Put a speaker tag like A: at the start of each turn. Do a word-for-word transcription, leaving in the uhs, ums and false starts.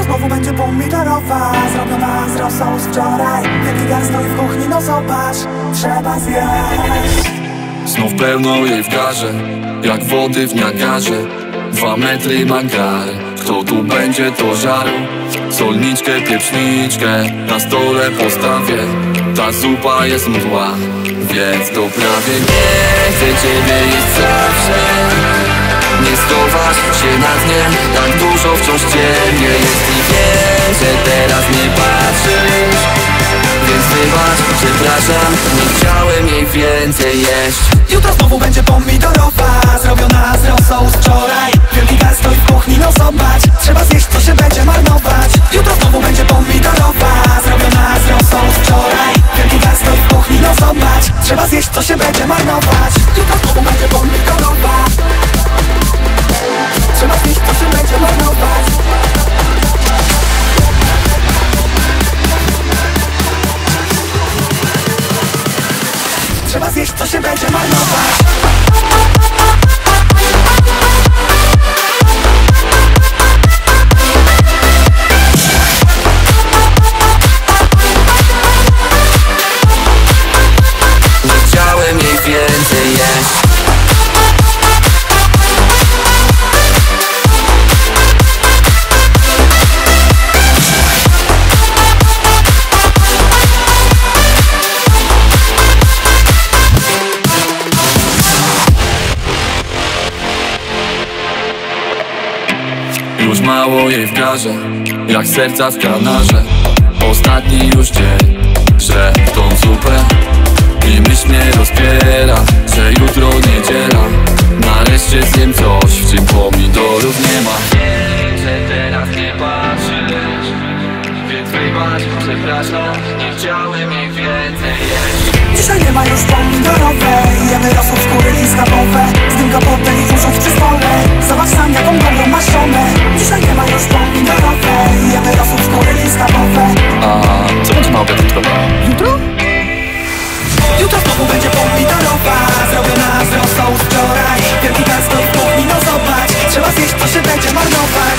A: znowu będzie pomidorowa, zrobiona z rosół z wczoraj. Wielki gar stoi w kuchni, no zobacz, trzeba zjeść.
B: Znów pełno jej w garze, jak wody w Niagarze. Dwa metry ma gar, kto tu będzie to żarł? Solniczkę, pieprzniczkę na stole postawię. Ta zupa jest mdła, więc to prawie nie chcę ciebie jeść zawsze. Nie schowasz się na dnie, tak dużo wciąż ciebie jest. I wiem, że teraz nie patrzysz, więc wybacz, przepraszam, nie chciałem jej więcej jeść.
A: Jutro znowu będzie pomidorowa, zrobiona z rosół z wczoraj. Wielki gar stoi w kuchni, no zobacz, trzeba zjeść, co się będzie marnować. Jutro znowu będzie pomidorowa, zrobiona z rosół z wczoraj. Wielki gar stoi w kuchni, no zobacz, trzeba zjeść, co się będzie marnować. Jutro znowu będzie pomidorowa, trzeba zjeść, co się będzie marnować. Trzeba zjeść, co się będzie marnować.
B: Nie chciałem jej więcej jeść. Już mało jej w garze, jak serca w kanarze. Ostatni już dzień, że tą zupę i myśl mnie rozpiera, że jutro niedziela. Nareszcie zjem coś, w czym pomidorów nie ma. Wiem, że teraz nie patrzysz, więc wybacz, przepraszam, nie chciałem jej więcej jeść.
A: Dzisiaj nie ma już pomidorowej, jemy rosół, skóry i schabowe. Zdjęka potem i usiądź przy stole, zobacz sam jaką dobrą masz żonę. Dzisiaj nie ma już pomidorowej, jemy rosół, skóry i schabowe.
B: A co będzie na obiad jutro?
A: Jutro? Jutro znowu będzie pomidorowa, zrobiona z rosół z wczoraj. Wielki gar stoi w kuchni, no zobacz, trzeba zjeść, co się będzie marnować.